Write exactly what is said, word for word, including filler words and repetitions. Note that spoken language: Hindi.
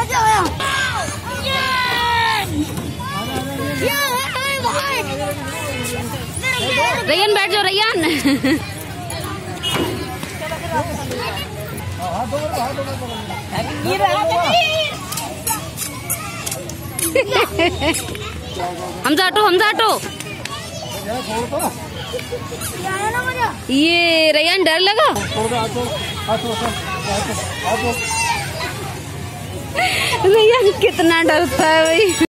रैयान बैठ जाओ रैयान। हमजा हटो हमजा हटो। ये रैयान डर लगा। रैयान कितना डरता है भाई।